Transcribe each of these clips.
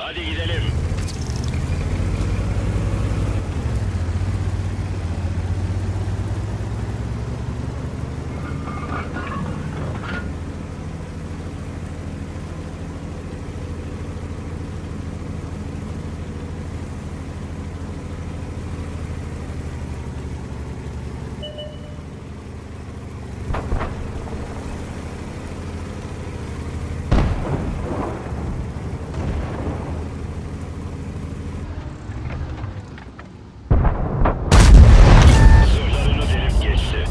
Hadi gidelim. Zırhlarını delip geçti.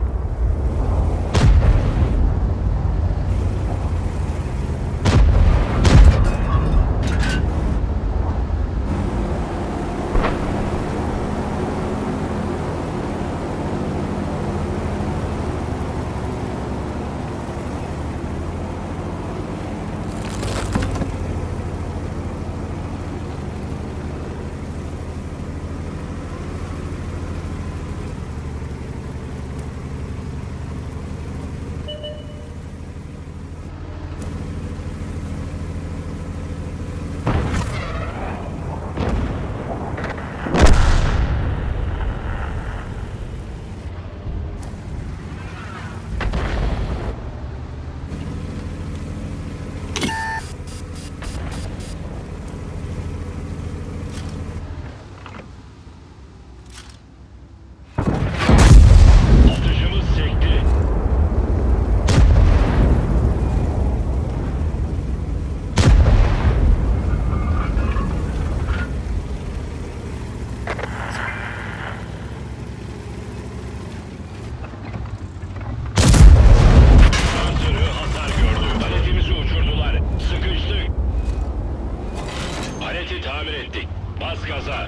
Atışımız sekti. Zırhı hasar gördü. Paletimizi uçurdular. Sıkıştık. Paleti tamir ettik. Bas gaza.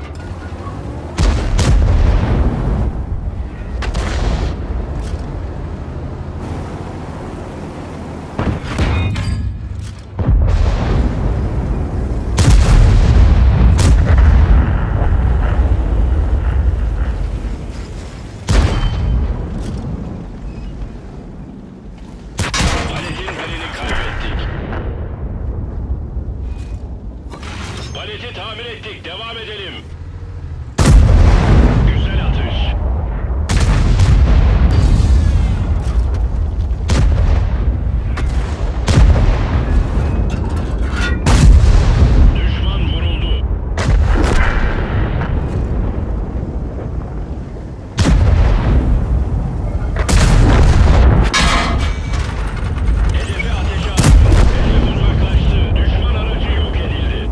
Paletin birini kaybettik. Paleti tamir ettik. Devam edelim. Güzel atış. Düşman vuruldu. Hedefe ateşe attı. Hedef uzaklaştı. Düşman aracı yok edildi.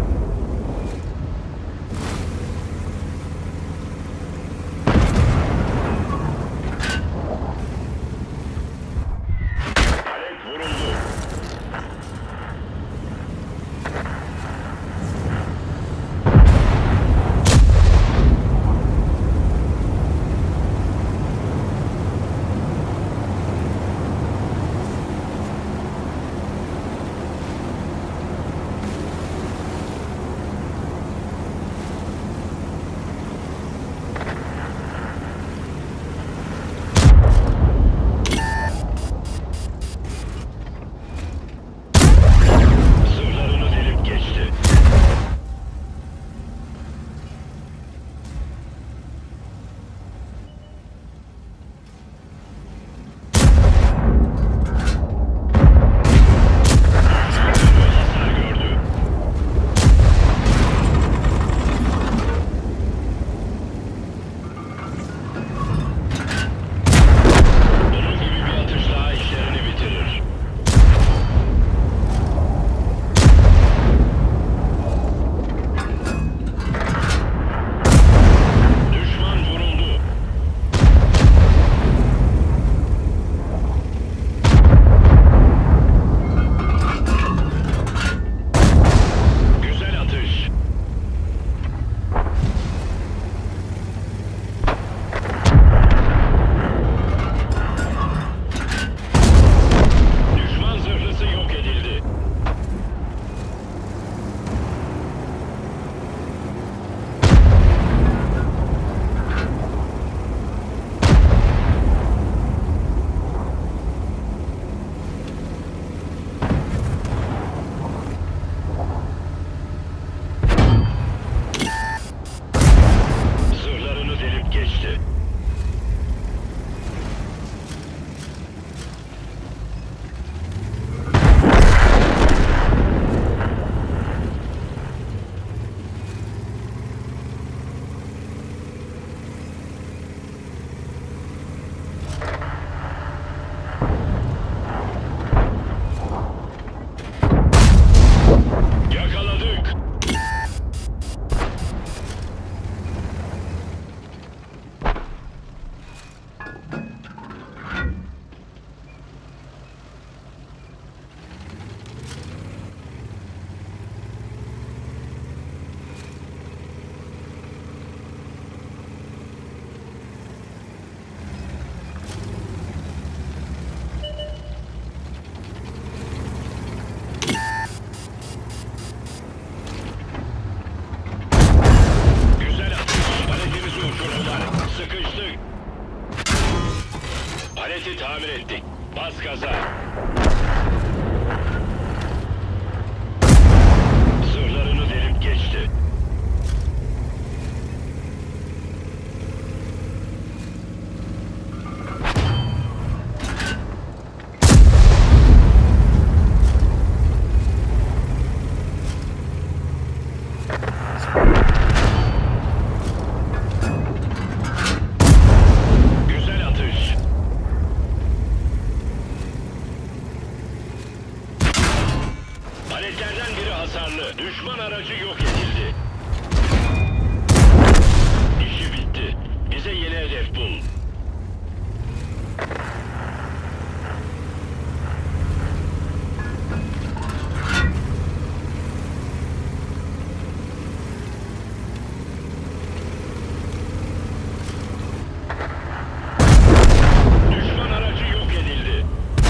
Paleti tamir ettik. Bas gaza. Zırhlarını delip geçti. Güzel atış. Paletlerden biri hasarlı. Düşman aracı yok edildi. İşi bitti. Bize yeni hedef bul. Düşman aracı yok edildi.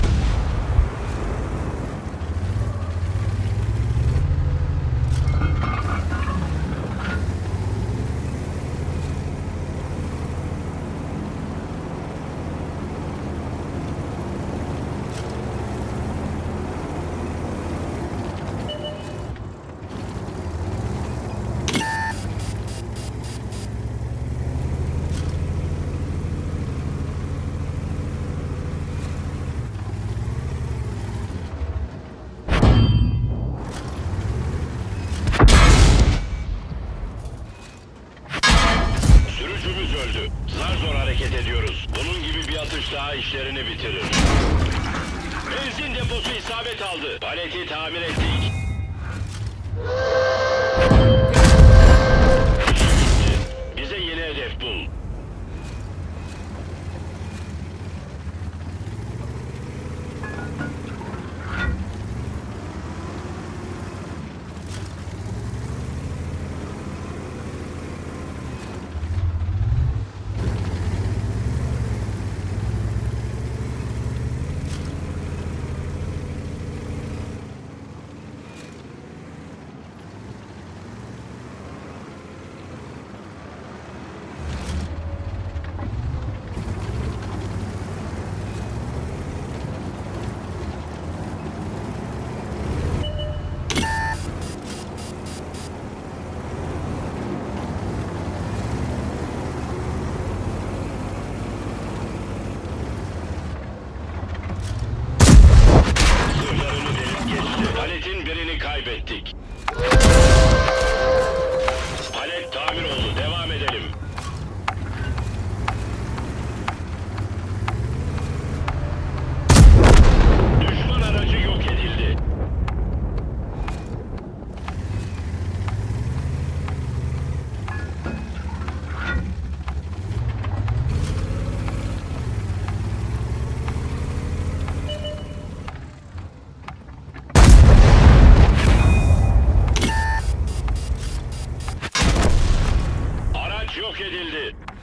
Sürücümüz öldü. Zar zor hareket ediyoruz. Bunun gibi bir atış daha işlerini bitirir. Benzin deposu isabet aldı. Paleti tamir ettik. İşi bitti. Bize yeni hedef bul. Zırhlarını delip geçti. Paletin birini kaybettik. Palet tamir oldu. Devam edelim. Düşman aracı yok edildi. Araç yok edildi.